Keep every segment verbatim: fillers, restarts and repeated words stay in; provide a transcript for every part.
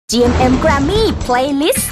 จี เอ็ม เอ็ม Grammy Playlist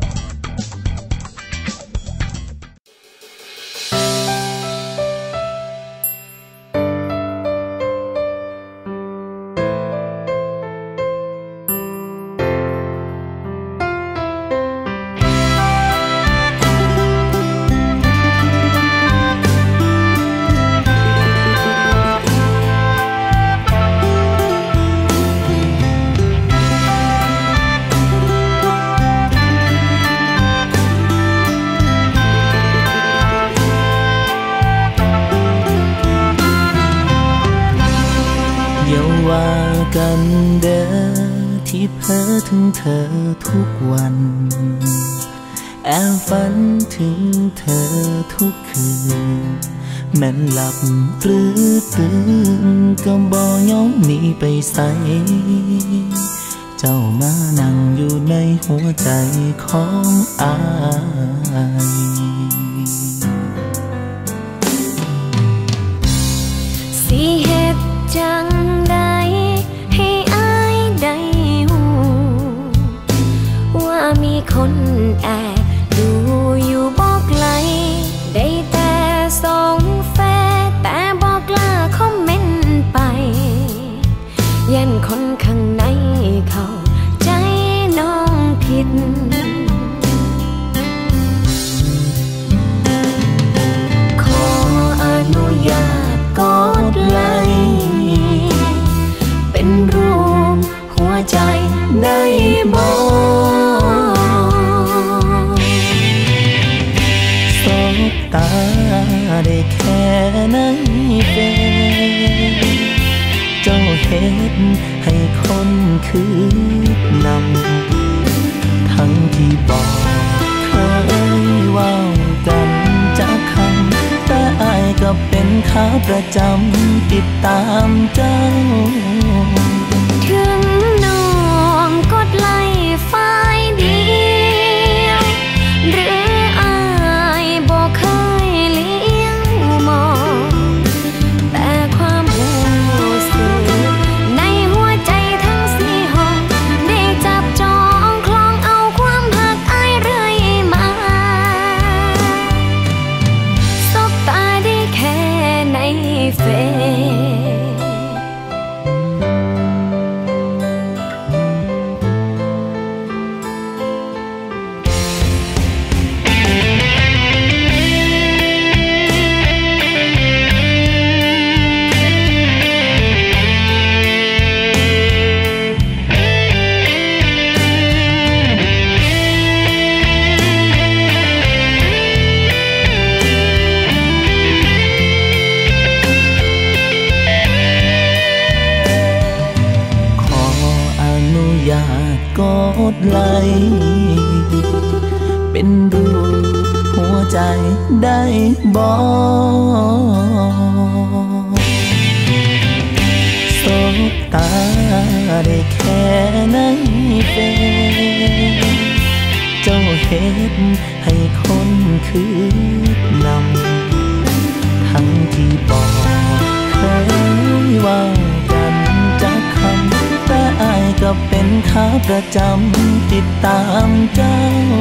กันเด้อที่เพ้อถึงเธอทุกวันแอบฝันถึงเธอทุกคืนแม้นหลับหรือตื่นก็บ่ยอมหนีไปไสเจ้ามานั่งอยู่ในหัวใจของอายสิเฮ็ดจังใดมีคนแอบดูอยู่บอกไกลได้แต่ส่งแฟร์แต่บอกกล้าคอมเมนต์ไปยันคนข้างในเข้าใจน้องผิดขออนุญาตกดไลค์เป็นรูปหัวใจได้บ่ตาได้แค่ไหนเฟ้เจ้าเห็นให้คนคือนำทั้งที่บอกเคยว่ากันจากคำแต่อายก็เป็นขาประจำติดตามเจ้าถึงน้องกดไลค์ฝ่ายเดียวหรือกดไลค์เป็นรูปหัวใจได้บ่สบตาได้แค่ไหนเฟ้เจ้าเห็นให้คนคือนำทั้งที่บอกเคยว่ากันจากคำแต่อายก็เป็นขาประจำติดตามเจ้า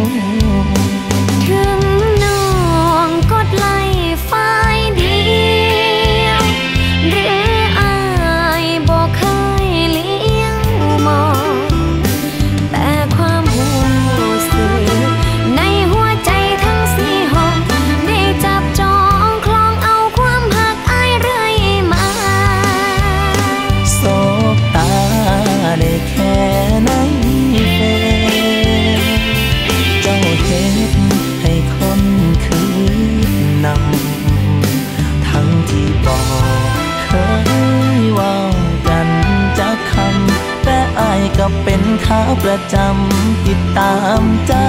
ถึงน้องกดไลค์ฝ่ายเดียวหรืออายบอกเคยเลี้ยงมองแต่ความรู้สึกในหัวใจทั้งสี่ห้องได้จับจองคล้องเอาความหักอายเรื่อยมาสบตาได้แค่ไหนเฟ้เจ้าเห็นให้คนคืนนำทั้งที่บอกเคยว่ากันจากคำแต่อายก็เป็นขาประจำติดตามเจ้า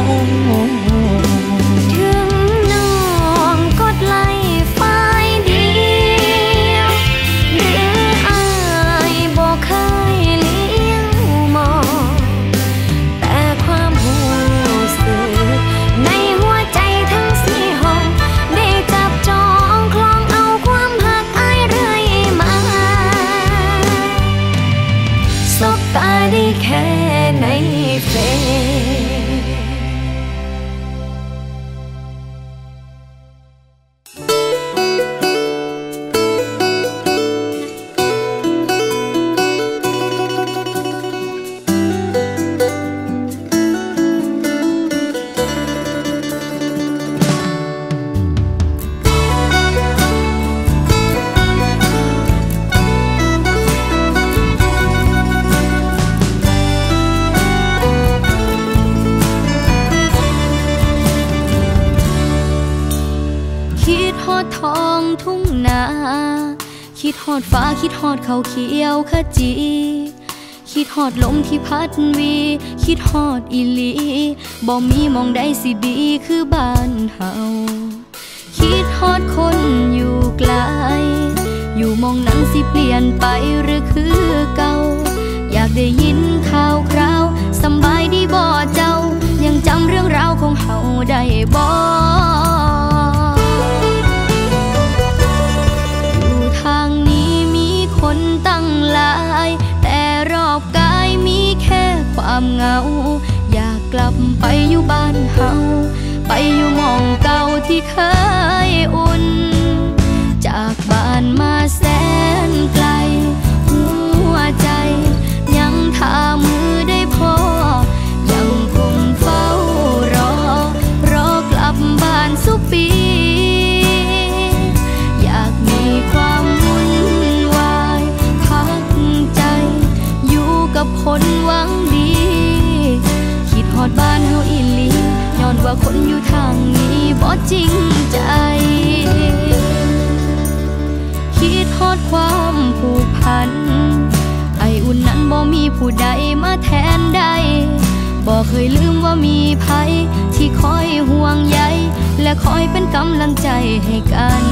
ถึงน้องกดไลค์ฝ่ายเดียวหรืออายบอกเคยเลี้ยงมองแต่ความรู้สึกในหัวใจทั้งสี่ห้องได้จับจองคล้องเอาความหักอายเรื่อยมาสบตาได้แค่ไหนเฟ้ทุ่งนาคิดฮอดฟ้าคิดฮอดเขาเขียวขจีคิดฮอดลมที่พัดวีคิดฮอดอีหลีบ่มีมองใดสิดีคือบ้านเฮาคิดฮอดคนอยู่ไกลอยู่มองนั้นสิเปลี่ยนไปหรือคือเก่าอยากได้ยินข่าวคราวสำบายดีบ่เจ้ายังจำเรื่องราวของเฮาได้บ่อยู่ทางนี้มีคนตั้งหลายแต่รอบกายมีแค่ความเหงาอยากกลับไปอยู่บ้านเฮาไปอยู่หม้องเก่าที่เคยอุ่นจากบ้านมาแสนไกลหัวใจยังท่ามือได้พอยังคงเฝ้ารอรอกลับบ้านสุปีอยากมีความวุ่นวายพักใจอยู่กับคนหวังดีคิดฮอดบ้านเฮาอีหลีย้อนว่าคนอยู่ทางนี้บ่จริงใจคิดฮอดความผูกพันไออุ่นนั้นบ่มีผู้ใดมาแทนได้บ่เคยลืมว่ามีภัยที่คอยห่วงใยและคอยเป็นกำลังใจให้กัน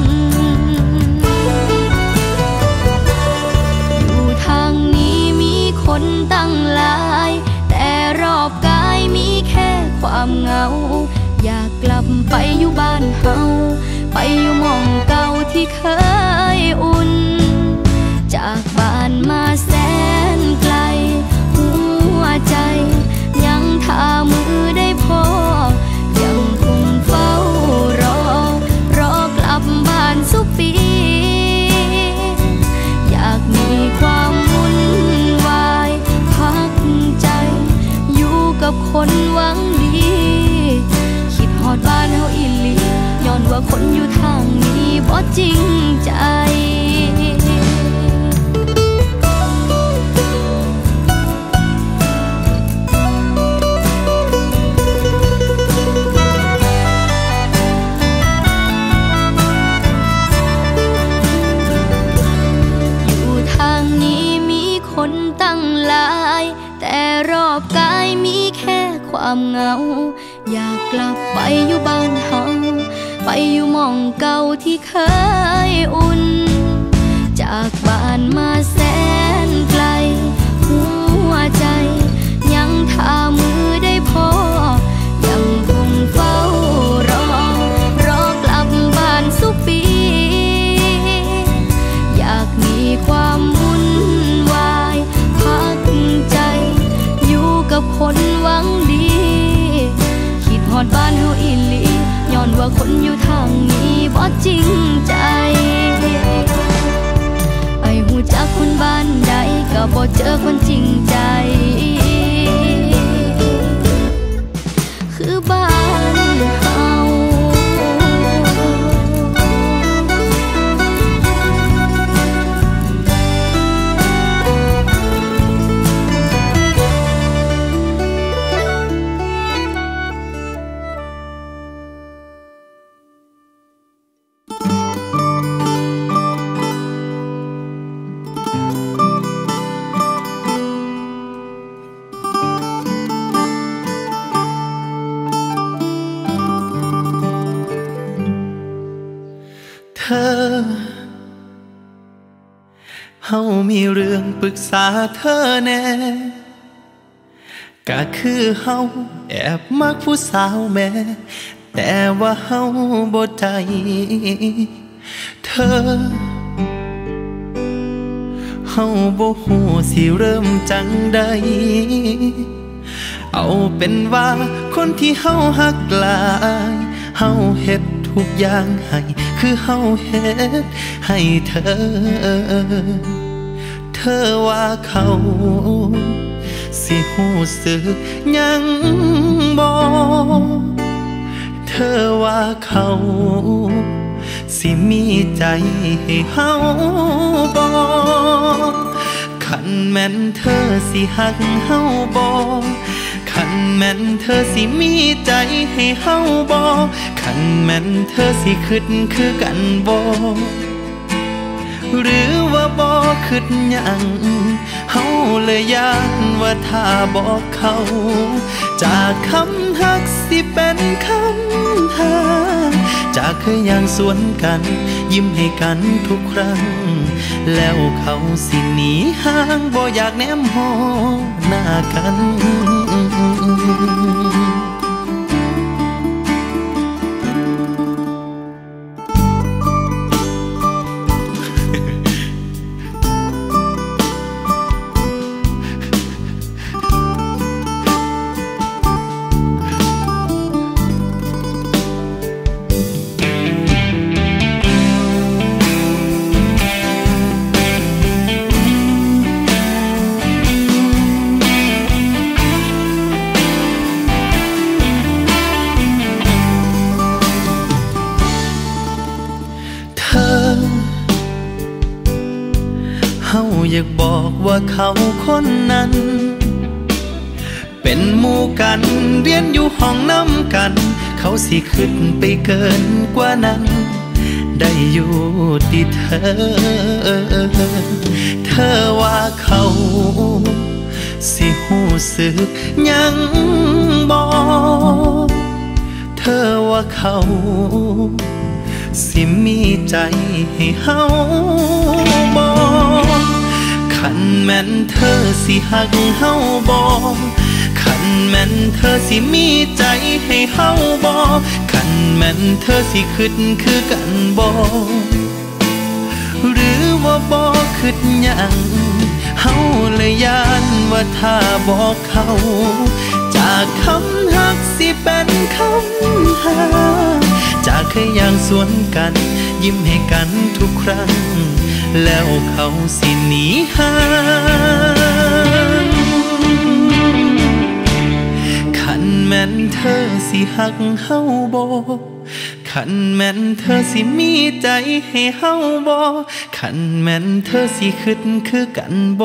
อยู่ทางนี้มีคนตั้งหลายแต่รอบกายมีแค่ความเหงาอยากกลับไปอยู่บ้านเฮาไปอยู่หม้องเก่าที่เคยอุ่นจากบ้านมาแสนไกลหัวใจยังท่ามือได้พอยังคงเฝ้ารอรอกลับบ้านสุปีอยากมีความวุ่นวายพักใจอยู่กับคนหวังดีคิดฮอดบ้านเฮาอีหลีย้อนว่าคนอยู่ทางนี้บ่จริงใจอยู่ทางนี้มีคนตั้งหลายแต่รอบกายมีแค่ความเหงาอยากกลับไปอยู่บ้านเฮาไปอยู่หม้องเก่าที่เคยอุ่นจากบ้านมาแสนไกลหัวใจยังท่ามือได้พอยังคงเฝ้ารอรอกลับบ้านสุปีอยากมีความวุ่นวายพักใจอยู่กับคนหวังดีคิดฮอดบ้านเฮาอีหลีย้อนว่าคนอยู่ทางนี้บ่จริงใจไอ้หูจักคนบ้านใดก็บ่เจอคนจริงใจคือบ้านเฮาเฮามีเรื่องปรึกษาเธอแน่ก็คือเฮาแอบมักผู้สาวแม่แต่ว่าเฮาบ่ใจเธอเฮาบ่ฮู้สิเริ่มจังใดเอาเป็นว่าคนที่เฮาฮักหลายเฮาเฮ็ดทุกอย่างให้คือเฮาเฮ็ดให้เธอเธอว่าเขาสิฮู้สึกยังบ่เธอว่าเขาสิมีใจให้เฮาบ่คันแม่นเธอสิฮักเฮาบ่คันแม่นเธอสิมีใจให้เฮาบ่คันแม่นเธอสิคิดคือกันบ่หรือว่าบ่คิดหยังเฮาเลยย้านว่าถ้าบอกเขาจากคำฮักสิเป็นคำหาจากเคยอย่างสวนกันยิ้มให้กันทุกครั้งแล้วเขาสิหนีห่างบ่อยากแนมมองหน้ากันอยากบอกว่าเขาคนนั้นเป็นหมู่กันเรียนอยู่ห้องน้ำกันเขาสิขึ้นไปเกินกว่านั้นได้อยู่ที่เธอเธอว่าเขาสิหูสึกยังบอกเธอว่าเขาสิมีใจให้เฮาบอกคันแม่นเธอสิหักเฮาบ่คันแม่นเธอสิมีใจให้เฮาบ่คันแม่นเธอสิคิดคือกันบ่หรือว่าบ่คิดหยังเฮาเลยย้านว่าถ้าบอกเขาจากคำฮักสิเป็นคำหาจากเคยอย่างสวนกันยิ้มให้กันทุกครั้งแล้วเขาสิหนีห่างคันแม่นเธอสิหักเฮาบ่คันแม่นเธอสิมีใจให้เฮาบ่คันแม่นเธอสิคิดคือกันบ่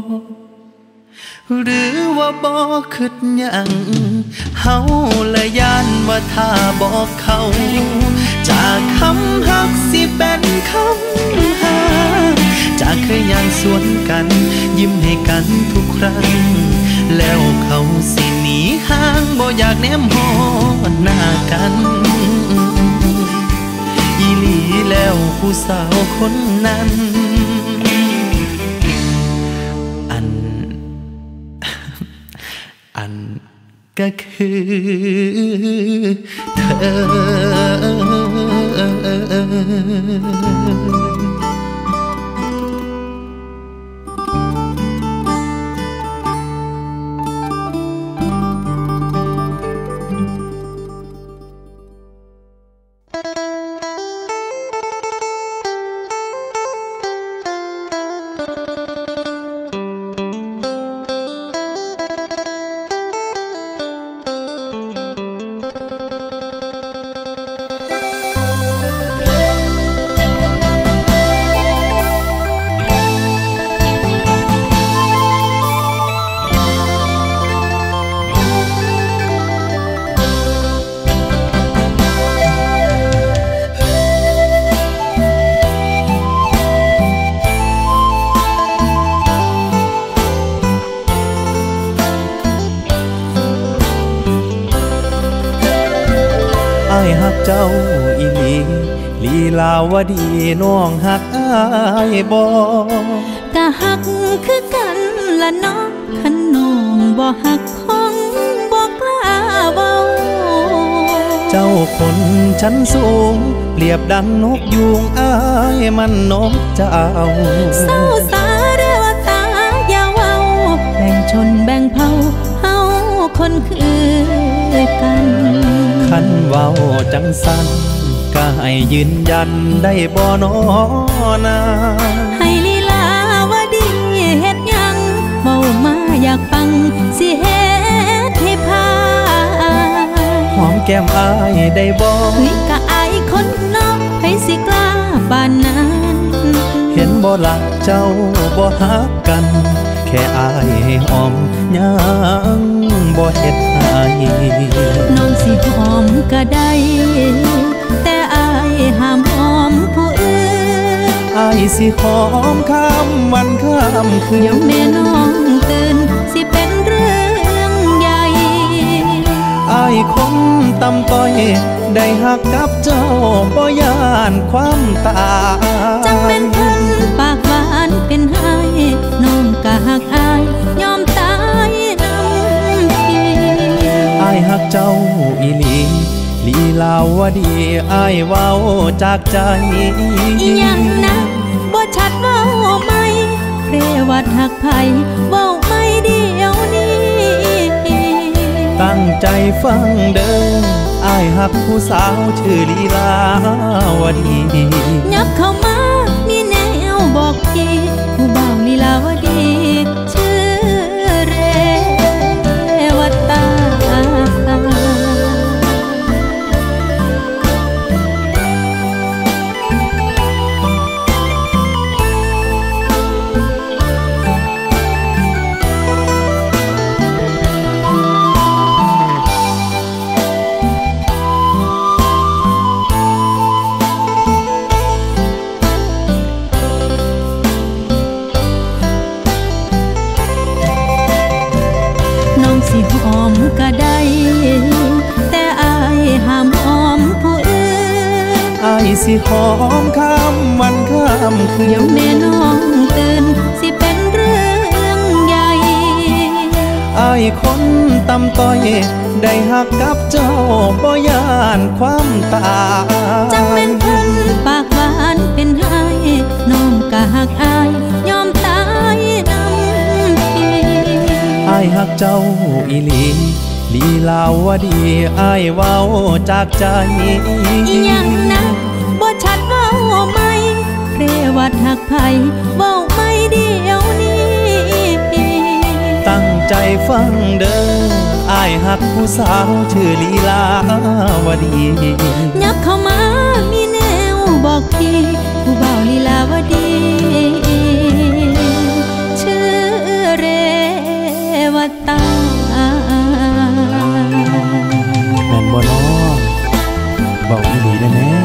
หรือว่าบ่คิดหยังเฮาละย้านว่าถ้าบอกเขาจากคำฮักสิเป็นคำหาจากเคยอย่างสวนกันยิ้มให้กันทุกครั้งแล้วเขาสิหนีห่างบ่อยากแนมมองหน้ากันอีหลีแล้วผู้สาวคนนั้นอันอันก็คือเธอเจ้าอีหลีลีลาวดีน้องหักอ้ายบ่กะหักคือกันละน้องคันน้องบ่หักคงบ่กล้าเว้าเจ้าคนชั้นสูงเปรียบดังนกยูงอ้ายมันนกเจ้าเศร้าสาเรียวตาอย่าเว้าแบ่งชนแบ่งเผ่าเฮาคนคือกันคันเว้าจังสันก็ให้ยืนยันได้บ่น้อนาให้ลีลาวดีเฮ็ดหยังเว้ามาอยากฟังสิเฮ็ดให้พาหอมแก้มอ้ายได้บ่เฮ้ยก็อายคนนอกให้สิกล้าปานนั้นเห็นบ่ล่ะเจ้าบ่ฮักกันแค่อายให้หอมยังบ่เฮ็ดให้น้องสิหอมก็ได้แต่อายห้ามหอมผู้อื่นอายสิหอมข้ามวันข้ามคืนเดี๋ยวแม่น้องตื่นสิเป็นเรื่องใหญ่อายคนตำต้อยได้หักกับเจ้าบ่ย่านความตายจังเป็นเพิ่นปากหวานเป็นไห้น้องก็หักอายยอมตายน้ำพี่อายหักเจ้าอีหลีลีลาวดีอายเว้าจากใจยังนะบ่ชัดเว้าไหมเรวัดหักไผเว้าไม่เดียวนี้ตั้งใจฟังเด้ออายหักผู้สาวชื่อลีลาวดียับเข้ามามีแนวบอกพี่ผู้บ่าวลีลาวดีชื่อเรวัตตาหอมก็ได้แต่อายห้ามหอมผู้อื่นอายสิหอมข้ามวันข้ามคืนเดี๋ยวแม่น้องตื่นสิเป็นเรื่องใหญ่อายคนตำต้อยได้หักกับเจ้าบ่ย่านความตายจังเป็นเพิ่นปากหวานเป็นไห้น้องก็หักอายยอมตายน้ำพี่อายหักเจ้าอีหลีลีลาวดีอายเว้าจากใจยังนะบ่ชัดเว้าไหมเรวัดหักไผเว้าไม่เดียวนี้ตั้งใจฟังเด้ออายหักผู้สาวชื่อลีลาวดียับเข้ามามีแนวบอกพี่ผู้บ่าวลีลาวดีชื่อเรวัตตาแม่นบ่น้อบอกอีหลีได้แน่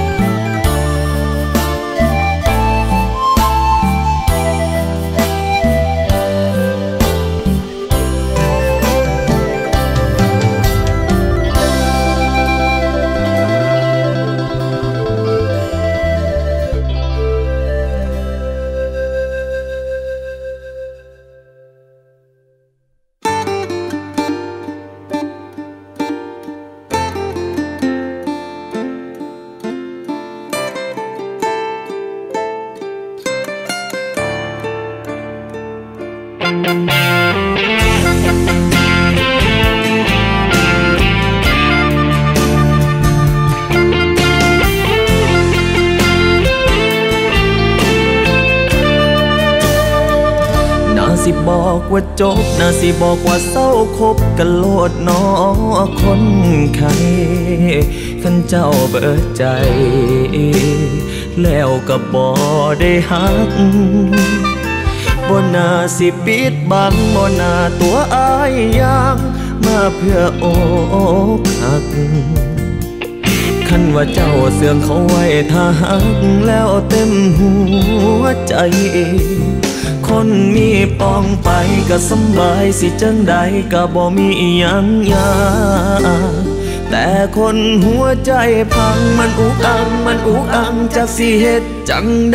สิบอกว่าจบน่าสิบอกว่าเศร้าคบกันโลดน้อคนไข้ขันเจ้าเบิดใจแล้วก็บ่ได้หักบ่น่าสิปิดบังบ่น่าตัวอายอย่างมาเพื่ออกหักคันว่าเจ้าเสื่องเขาไว้ถ้าหักแล้วเต็มหัวใจคนมีปองไปก็สบายสิจังใดก็บ่มีอิหยังยากแต่คนหัวใจพังมันอุกอังมันอุกอังจักสิเฮ็ดจังใด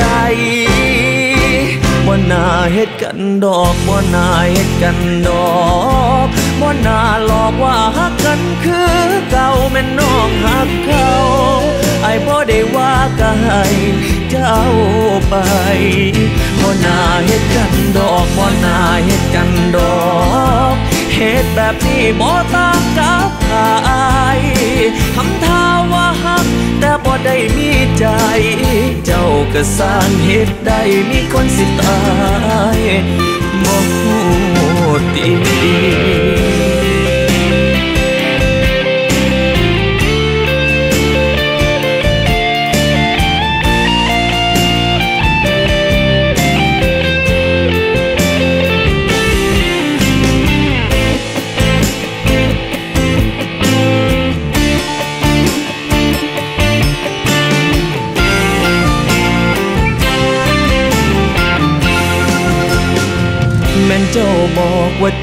บ่น่าเฮ็ดกันดอกบ่น่าเฮ็ดกันดอกบ่น่าหลอกว่าฮักกันคือเก่าแม่นน้องฮักเขาไอ้บ่ได้ว่าก็ให้เจ้าไปบ่น่าเฮ็ดกันดอกบ่น่าเฮ็ดกันดอกเฮ็ดแบบนี้บ่ต่างกับใครทำท่าว่าฮักแต่บ่ได้มีใจเจ้าก็สร้างเฮ็ดได้มีคนสิตายบ่ฮู้ติ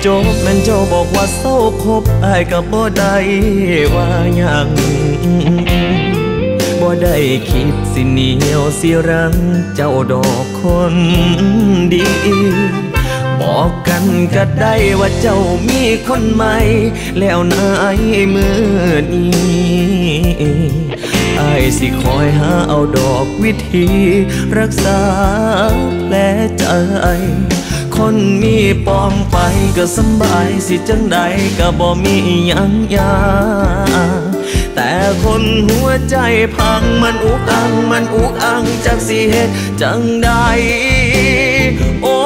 จบแม่นเจ้าบอกว่าเศร้าคบอายกับบ่ได้ว่าหยังบ่ได้คิดสิเหนียวสิรังเจ้าดอกคนดีบอกกันก็ได้ว่าเจ้ามีคนใหม่แล้วนายมือนี้อายสิคอยหาเอาดอกวิธีรักษาแผลใจคนมีปองไปก็สบายสิจังใดก็บ่มีหยังยากแต่คนหัวใจพังมันอุกอังมันอุกอังจักสิเฮ็ดจังใดโอ้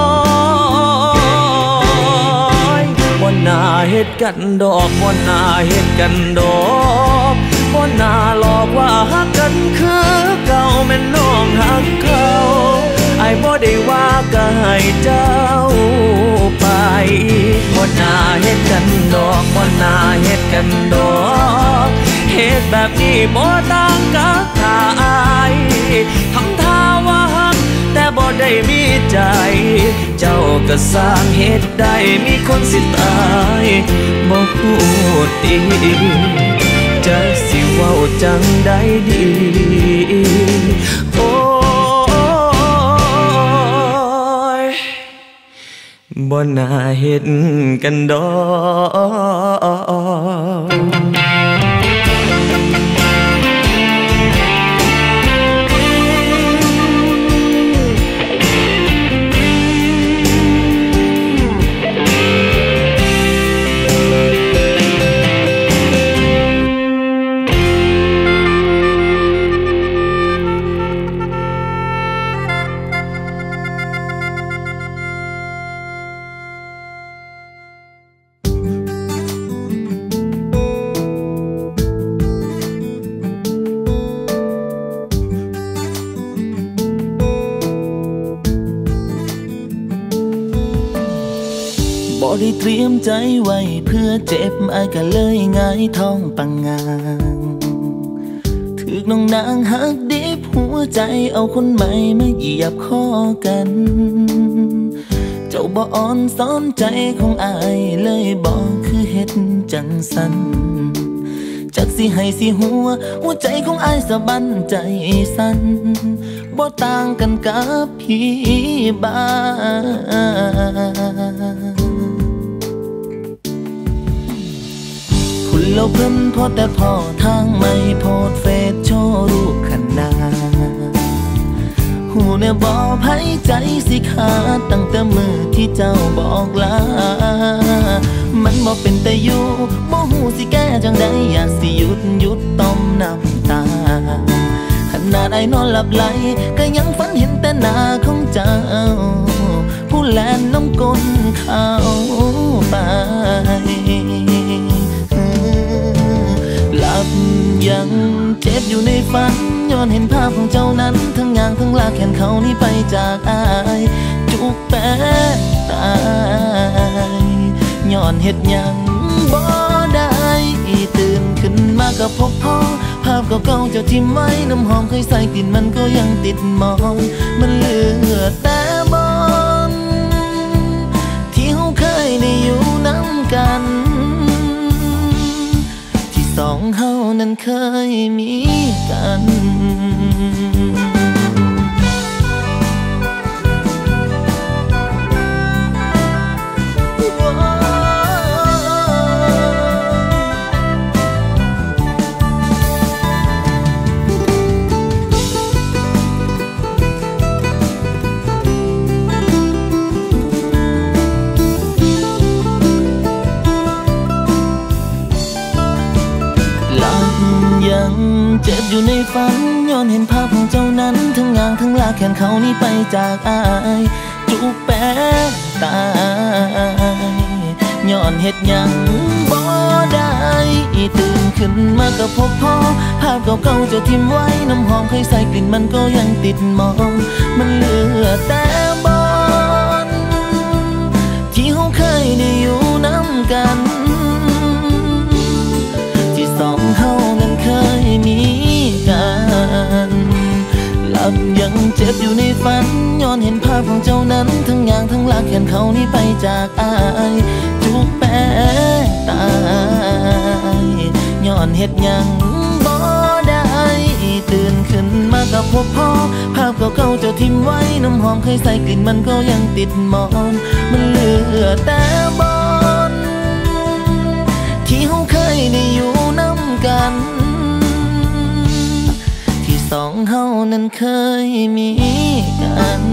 ยบ่น่าเฮ็ดกันดอกบ่น่าเฮ็ดกันดอกบ่น่าหลอกว่าฮักกันคือเก่าแม่นน้องฮักเขาไอ้บ่ได้ว่าก็ให้เจ้าไปบ่น่าเฮ็ดกันดอกบ่น่าเฮ็ดกันดอกเฮ็ดแบบนี้บ่ต่างกับถ้าอายทำท่าว่าฮักแต่บ่ได้มีใจเจ้าก็สร้างเฮ็ดได้มีคนสิตายบ่พูดดีจักสิเว้าจังใดดีโอ้ยบ่น่าเฮ็ดกันดอกบ่ได้เตรียมใจไว้เพื่อเจ็บอายก็เลยง่ายท้องปังงางถึกน้องนางหักดิบหัวใจเอาคนใหม่มาเหยียบคอกันเจ้าบ่อ่อนซ้อนใจของอายเลยบอกคือเฮ็ดจังสันจักสิให้สิหัวหัวใจของอายสะบันใจสั่นบ่ต่างกันกับพี่บ้าคุณเราเพิ่นพอแต่พอทางไม่โพดเฟซโชว์รูปขนาดหูเนี่ยบอกไผใจสิขาดตั้งแต่มือที่เจ้าบอกลามันบอกเป็นแต่อยู่บ่หูสิแก้จังใดอยากสิหยุดหยุดต้มน้ำตาขนาดไอ้นอนหลับไหลก็ยังฝันเห็นแต่หน้าของเจ้าผู้แลนน้ำก้นเขาไปหลับยังเจ็บอยู่ในฝันย้อนเห็นภาพของเจ้านั้นทั้งยางทั้งลากแขนเขานี่ไปจากอายจุกแปะตายย้อนเห็ดยังบ่ได้ตื่นขึ้นมาก็พบพ่อภาพเก่าๆเจ้าทิ่มไว้น้ำหอมเคยใส่กลิ่นมันก็ยังติดมองมันเหลือแต่มองที่เขาเคยได้อยู่น้ำกันสองเฮานั้นเคยมีกันเจ็บอยู่ในฝันย้อนเห็นภาพของเจ้านั้นทั้งงางทั้งลากแขนเขานี่ไปจากอายจุกแปะตายย้อนเห็ดยังบ่ได้ตื่นขึ้นมาก็พบพ่อภาพเก่าๆเจ้าทิ่มไว้น้ำหอมเคยใส่กลิ่นมันก็ยังติดมองมันเหลือแต่บอนที่เขาเคยได้อยู่น้ำกันที่สองเขานั้นเคยมีกันหลับยังเจ็บบอยู่ในฝันย้อนเห็นภาพของเจ้านั้นทั้งอย่างทั้งลักเห็นเขานี้ไปจากอายทุกแปรตายย้อนเฮ็ดหยังบ่ได้ตื่นขึ้นมากับพบพ่อภาพเก่าๆเจ้าทิ่มไว้น้ำหอมเคยใส่กลิ่นมันก็ยังติดหมอนมันเหลือแต่บอนที่เฮาเคยได้อยู่นำกันที่สองเฮานั้นเคยมีกัน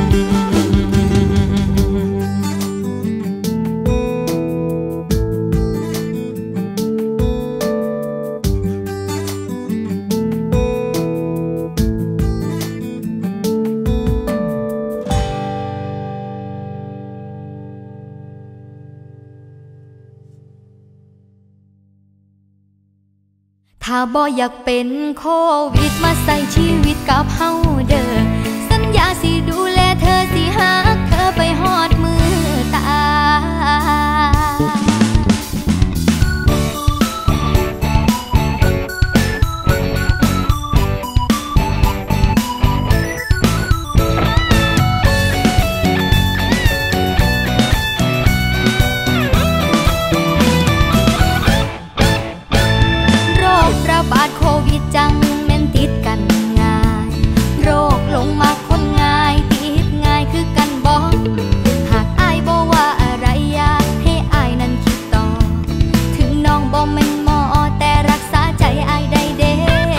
ถ้าบ่อยากเป็นโควิดมาใส่ชีวิตกับเฮาเด้อสัญญาสิดูแลเธอสิหักเธอไปฮอดมือตาบาดโควิดจังแม่นติดกันง่ายโรคลงมาคนง่ายติดง่ายคือกันบ่หากอายบ่ว่าอะไรอยากให้อายนั้นคิดต่อถึงน้องบ่แม่นหมอแต่รักษาใจอายได้เด้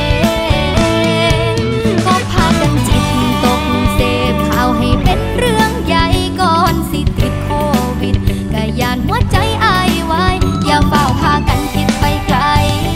ก็พากันจิตตกเสพข่าวให้เป็นเรื่องใหญ่ก่อนสิติดโควิดก็ย่านหัวใจอายไว้อย่าเฝ้าพากันคิดไปไกล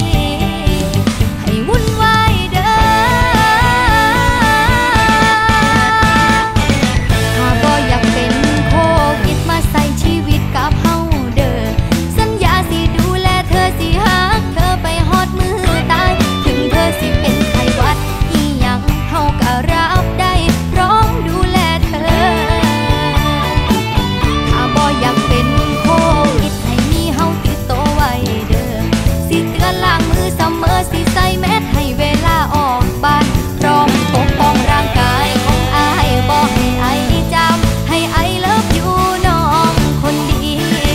สิใส่แมสให้เวลาออกบ้านพร้อมปกป้องร่างกายของอายบอกให้อายจำให้อายเลิฟอยู่น้องคนดี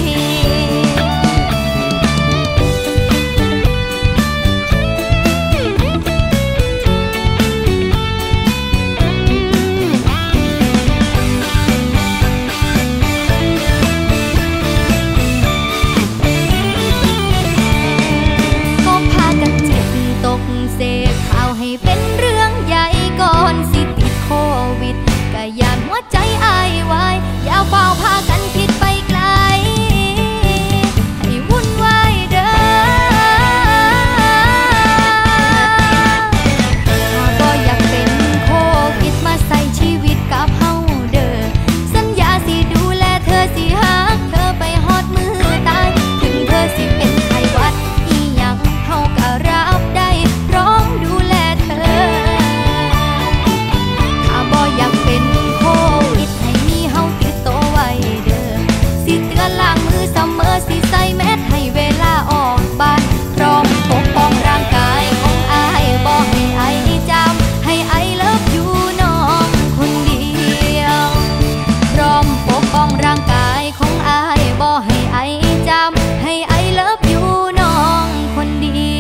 เสพข่าวให้เป็นเรื่องใหญ่ก่อนสิติดโควิดก็ย่านหัวใจอายไว้อย่าเฝ้าพากันคิดไปไกลให้วุ่นวายเด้อถ้าบ่อยากเป็นโควิดมาใส่ชีวิตกับเฮาเด้อสัญญาสิดูแลเธอสิหักเธอไปฮอดมือตายถึงเธอสิเป็นไข้หวัดอีหยังเฮาก็รับได้พร้อมดูแลเธอถ้าบ่อยากเป็นโควิดให้มีเฮาติดตัวไว้เด้อสิเตือนล้างมือเสมอสิใส่แมสให้เวลาออกบ้านพร้อมปกป้องร่างกายของอายบอกให้อายจำให้อายเลิฟอยู่น้องคนเดียวพร้อมปกป้องร่างกายของอายบอกให้อายจำให้อายเลิฟอยู่น้องคนเดี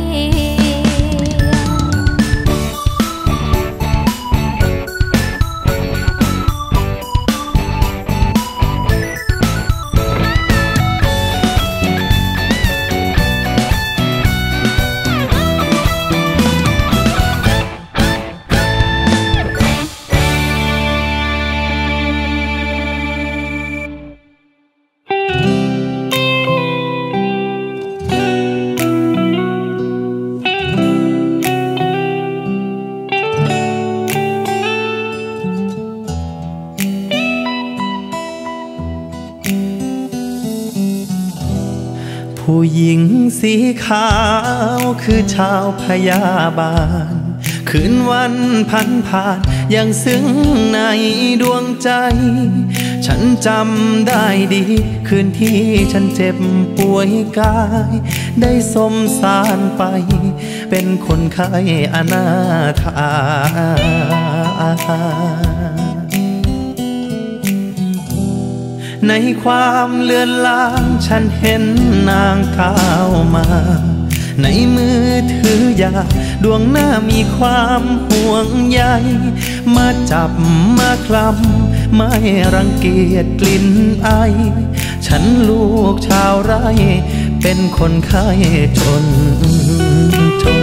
ผู้หญิงสีขาวคือชาวพยาบาลคืนวันพันผ่านยังซึ้งในดวงใจฉันจำได้ดีคืนที่ฉันเจ็บป่วยกายได้สมสารไปเป็นคนไข้อนาถาในความเลือนลางฉันเห็นนางก้าวมาในมือถือยาดวงหน้ามีความห่วงใยมาจับมาคลำไม่รังเกียจกลิ่นไอฉันลูกชาวไร่เป็นคนไข้จนจน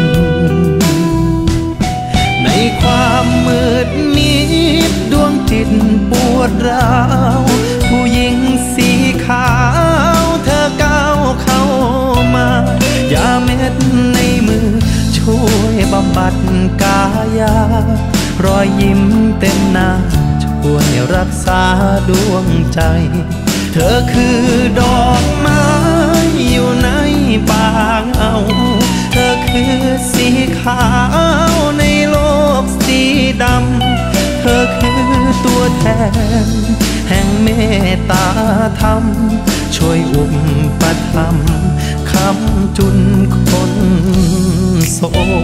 ในความมืดมิดดวงจิตปวดร้าวผู้หญิงสีขาวเธอก้าวเข้ามายาเม็ดในมือช่วยบำบัดกายารอยยิ้มเต็มหน้าช่วยรักษาดวงใจเธอคือดอกไม้อยู่ในป่าเงาเธอคือสีขาวในโลกสีดำเธอคือตัวแทนแห่งเมตตาธรรมช่วยอุปถัมภ์คำจุนคนโศ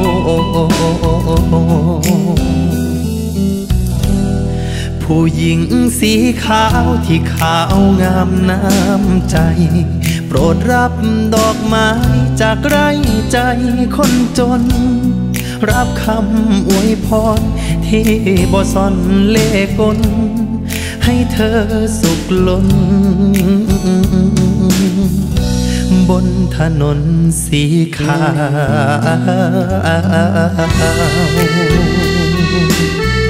ผู้หญิงสีขาวที่ขาวงามน้ำใจโปรดรับดอกไม้จากไร่ใจคนจนรับคำอวยพรที่บ่ซ่อนเล่ห์กลให้เธอสุขล้นบนถนนสีขาว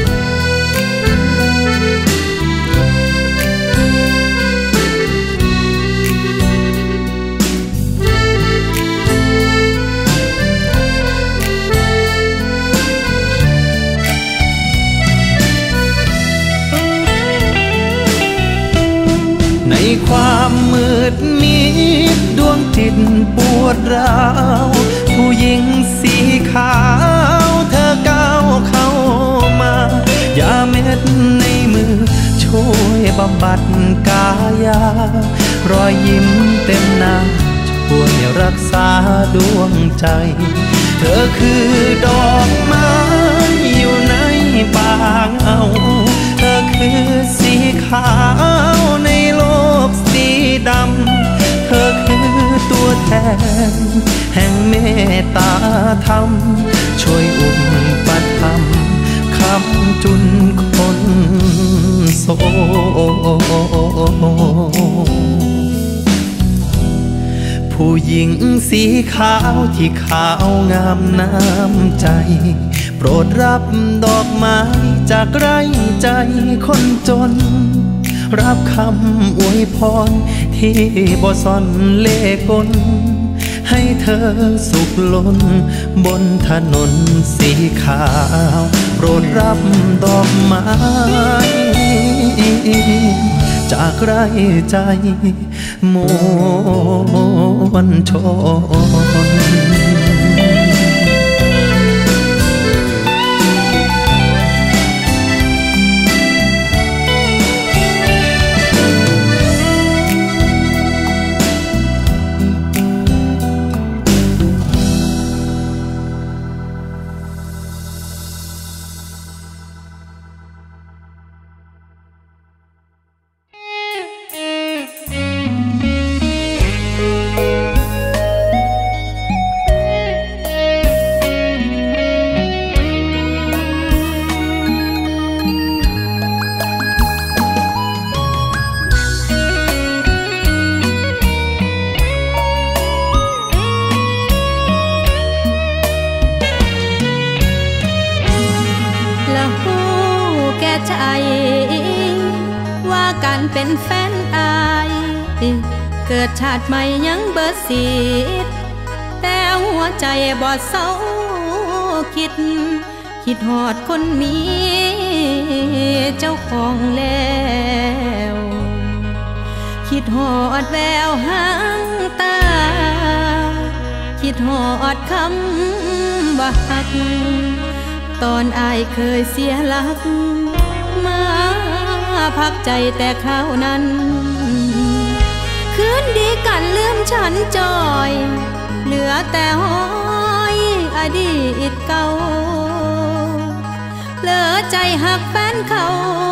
ในความมืดมิดดวงจิตปวดร้าวผู้หญิงสีขาวเธอก้าวเข้ามายาเม็ดในมือช่วยบำบัดกายารอยยิ้มเต็มหน้าช่วยรักษาดวงใจเธอคือดอกไม้อยู่ในป่าเงาเธอคือสีขาวในโลกสีดำเธอคือตัวแทนแห่งเมตตาธรรมช่วยอุปถัมภ์คำจุนคนโศผู้หญิงสีขาวที่ขาวงามน้ำใจโปรดรับดอกไม้จากไร่ใจคนจนรับคำอวยพรที่บ่ซ่อนเล่ห์กลให้เธอสุขล้นบนถนนสีขาวโปรดรับดอกไม้จากไร่ใจมวลชนการเป็นแฟนอายเกิดชาติใหม่ยังเบิดสิทธิ์แต่หัวใจบ่เศร้าคิดคิดฮอดคนมีเจ้าของแล้วคิดฮอดแววหางตาคิดฮอดคำว่าฮักตอนอายเคยเสียหลักมาพักใจแต่คราวนั้นคืนดีกันลืมฉันจอยเหลือแต่ห้อยอดีตเก่าเผลอใจหักแฟนเขา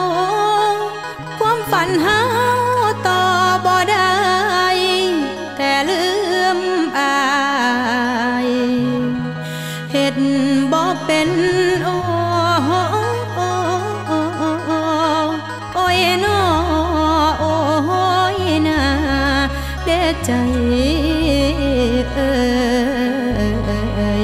ความฝันหาต่อบ่ได้แต่ลืมอายเฮ็ดบ่เป็นโอ้โอ้ยน้อโอ้ยนาเด้อใจเอ่ย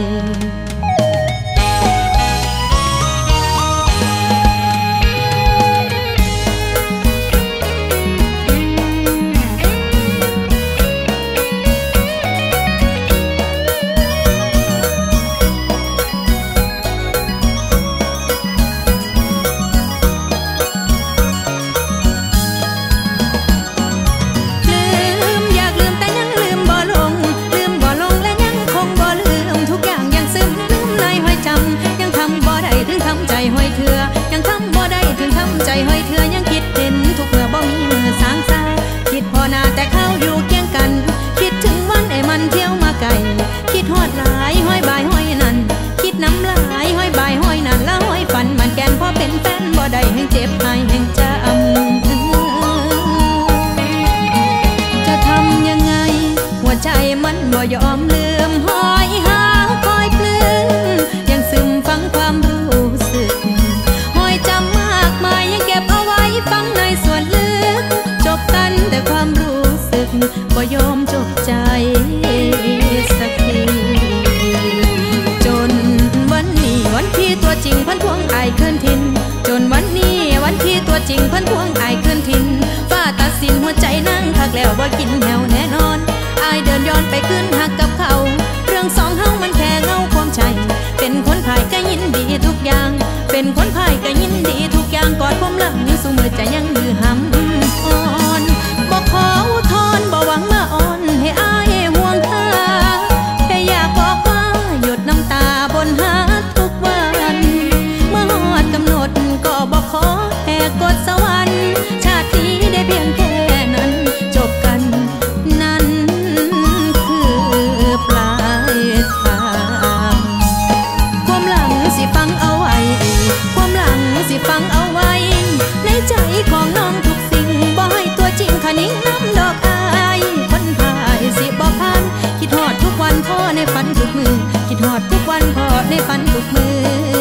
ห้อยเถื่อยังทำบ่ได้ถึงทำใจห้อยเถื่อยังคิดเห็นทุกเมื่อบ่มีมือสางสาคิดพอหน้าแต่เขาอยู่เคียงกันคิดถึงวันไอ้มันเที่ยวมาไกลคิดฮอดหลายห้อยบายห้อยนั่นคิดน้ำลายห้อยบายห้อยนั่นแล้วห้อยฝันมันแกนพอเป็นแฟนบ่ได้แห่งเจ็บหายแห่งจำจะทำยังไงหัวใจมันบ่ยอมลืมห้อยหาคอยปลื้มยังซึมฟังความรู้สึกจำมากมายยังเก็บเอาไว้ฟังในส่วนลึกจบกันแต่ความรู้สึกบ่ยอมจบใจสักทีจนวันนี้วันที่ตัวจริงพันพวงอายคืนทินจนวันนี้วันที่ตัวจริงพันพวงอายคืนทินฟ้าตัดสินหัวใจนั่งคักแล้วว่ากินแถวแน่นอนอายเดินย้อนไปขึ้นหักกับเขาเรื่องสองเฮามันแค่เงาความใจเป็นคนภายก็ยินดีทุกอย่างเป็นคนภายก็ยินดีทุกอย่างกอดความหลังยังสู้มือใจยังมือหำอ่อนบอกขออุทธรณ์บอกหวังมาอ่อนให้อายห่วงค่าแค่อยากบอกว่าหยุดน้ำตาบนหาทุกวันเมื่อหอดกำหนดก็บอกขอแหกกฎสวรรค์ชาตินี้ได้เพียงแค่นั้นจบกันนั่นคือปลายทางความหลังสิฟังเอาไว้ความหลังสิฟังเอาไว้ในใจของน้องทุกสิ่งบ่ให้ตัวจริงขนิ่งน้ำดอกอายคนพายสิบ่พันคิดฮอดทุกวันพ่อในฝันทุกมือคิดฮอดทุกวันพ่อในฝันทุกมือ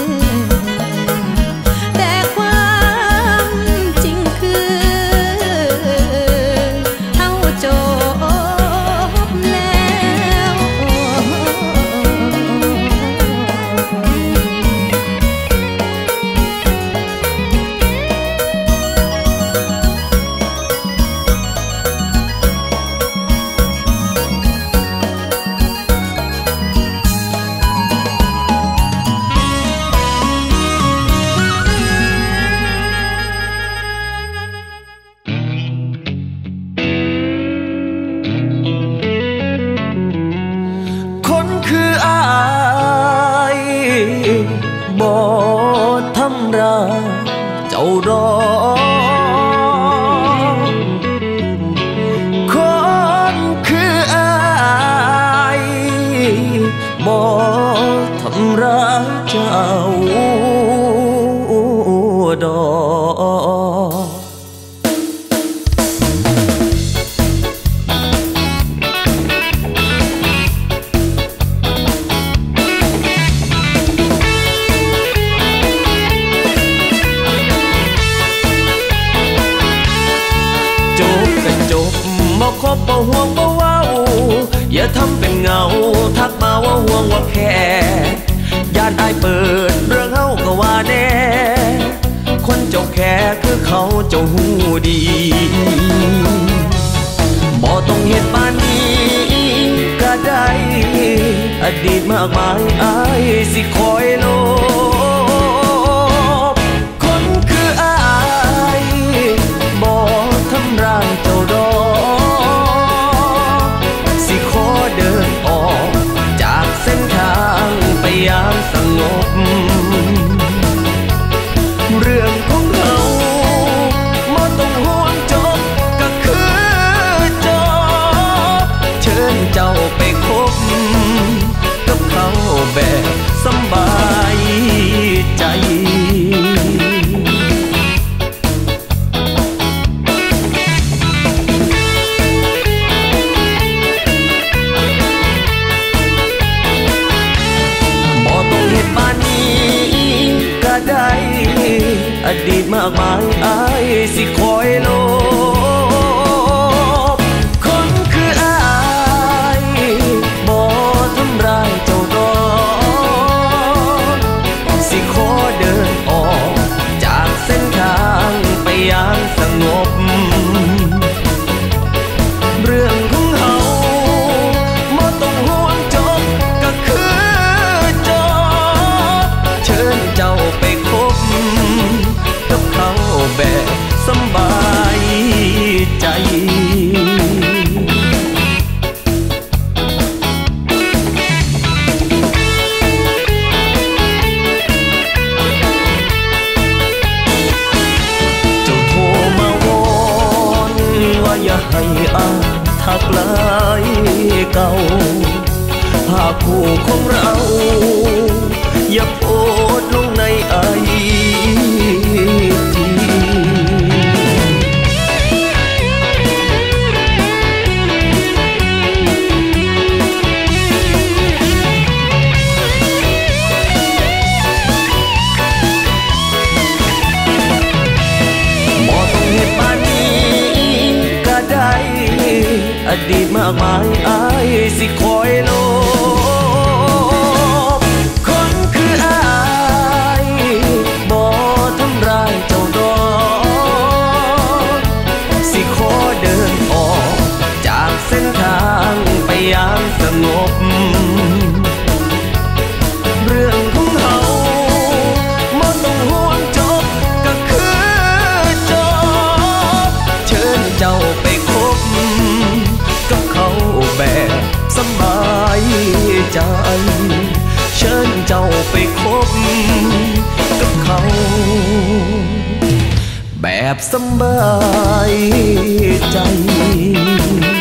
แต่ความจริงคือเฮาจบแล้วเจ้ารอคนคืออายบ่ทำร้ายเจ้าดอกบ่คบบ่ห่วงบ่เว้าอย่าทำเป็นเงาทักมาว่าห่วงว่าแค่ญาติอายเปิดเรื่องเฮาก็ว่าแน่คนเจ้าแค่คือเขาเจ้าหูดีบ่ต้องเฮ็ดปานนี้ก็ได้อดีตมากมายอายสิคอยลบคนคืออายบ่ทำร้ายเจ้าดอกเดินออกจากเส้นทางไปอย่างสงบเรื่องของเขาไม่ต้องห่วงจบก็คือจบเชิญเจ้าไปคบกับเขาแบบสบายากมายอายสิคอยโลบคนคืออายบ่ทำร้ายเจ้าดอกสิขอเดินออกจากเส้นทางไปอย่างสงบเรื่องของเฮาบ่ต้องห่วงจบก็คือจบเชิญเจ้าไปคบกับเขาแบบสบายใจเจ้าโทรมาวอนว่าอย่าให้อายทักหลายเก่าหากคู่ของเราอย่าโพสต์ลงในไอจีบ่ต้องเฮ็ดปานนี้ก็ได้อดีตมากมายอายสิคอยโลบคนคืออายบ่ทำร้ายเจ้าดอกสิขอเดินออกจากเส้นทางไปอย่างสงบเรื่องของเฮาบ่ต้องห่วงจบก็คือจบเชิญเจ้าไปคบกับเขาแบบสบายใจเชิญเจ้าไปคบกับเขาแบบสบายใจ